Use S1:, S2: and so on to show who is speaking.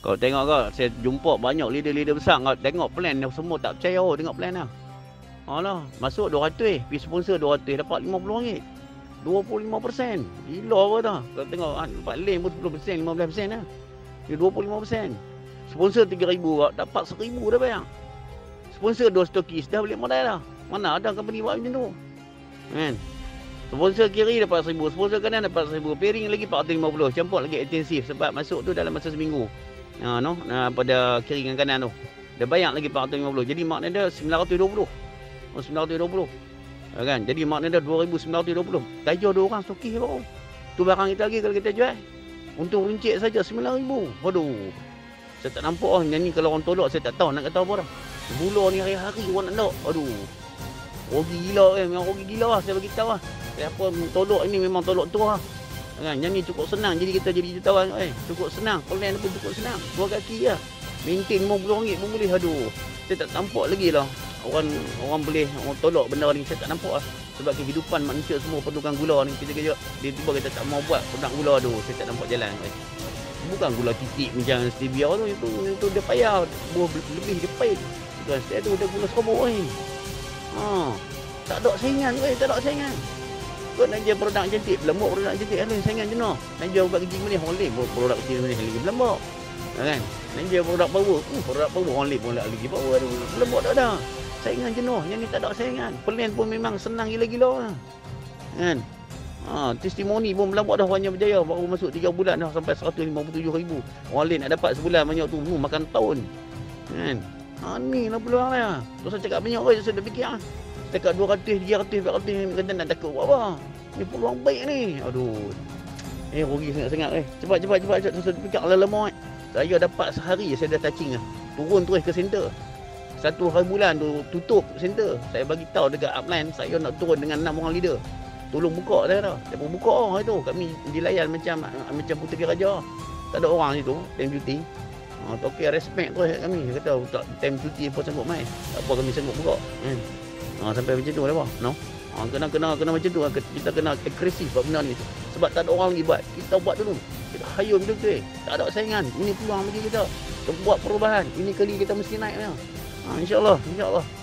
S1: Kau tengok kau, saya jumpa banyak leader-leader besar kau tengok plan semua tak percaya tengok plan dah. Alah, masuk 200, pergi sponsor 200 dapat RM50. 25%. Gila apa dah. Kau tengok dapat lane pun 10%, 15% lah. Dia 25%. Sponsor 3,000 kau dapat 1,000 dah bayar. Sponsor 2 stokis dah balik modal dah. Mana ada company buat macam tu. Kan? Sponsor kiri dapat 1,000, sponsor kanan dapat 1,000, pairing lagi 450, campur lagi intensif sebab masuk tu dalam masa seminggu. Pada kiri dengan kanan tu. Dia bayar lagi 450. Jadi maknanya dia 920. 920. Kan? Jadi maknanya dia 2,920. Gaji 2 orang stokis baru. Tu barang kita lagi kalau kita jual. Untung rincik saja 9,000. Aduh. Saya tak nampak ni kalau orang tolak saya tak tahu nak kata apa dah. Bula ni hari-hari orang nak nak. Aduh. Rugi gila memang rugi gila lah saya bagi tahu lah. Siapa tolak ini memang tolak tu lah. Kan? Yang ni cukup senang jadi kita jadi jutawan. Cukup senang. Plan pun cukup senang. 2 kaki lah. Maintain RM50 pun boleh. Aduh. Saya tak nampak lagi lah. Orang boleh orang tolak benda ni. Saya tak nampak lah. Sebab kehidupan manusia semua perlukan gula ni. Kita kejap. Dia tiba kita tak mau buat produk gula tu. Saya tak nampak jalan. Bukan gula titik macam stevia tu. Itu dia payah. Lebih dia pahit. Bukan saya tu dia gula serbuk ni. Tak ada saingan. Tak ada saingan. Kau nak jual produk cantik, berlembut produk cantik ada saingan jenuh. Nak jual ubat gigi manis, orang lain produk gigi manis lagi berlembut. Kan? Nak jual produk power, produk power orang lain pun lagi power ada. Berlembut tak ada. Saingan jenuh, yang ni tak ada saingan. Plan pun memang senang gila-gila. Kan? Testimoni pun berlembut dah banyak berjaya. Baru masuk 3 bulan dah sampai 157,000. Orang lain nak dapat sebulan banyak tu, makan tahun. Kan? Ni lah peluang dia. Terus saya cakap banyak saya dah fikir dekat 200, 300, 400 kata nak takut buat apa. Ni peluang baik ni. Aduh. Rugi sangat-sangat. Cepat saya fikir lama. Saya dapat sehari saya dah touching lah. Turun terus ke center. 1 hari bulan tu tutup center. Saya bagi tahu dekat upline saya nak turun dengan 6 orang leader. Tolong buka saya dah. Dia pun buka hari tu. Kami dilayan macam puteri raja. Tak ada orang situ, time cuti. Okey respect tu kami. Dia kata tak time cuti apa sanggup mai. Tak apa kami sanggup buka. Sampai macam tu lah apa. No. Kena macam tu. Kita kena agresif buat benda ni. Sebab tak ada orang lagi buat. Kita buat dulu. Kita hayun betul-betul. Tak ada saingan. Ini peluang bagi kita. Kita buat perubahan. Ini kali kita mesti naik. InsyaAllah.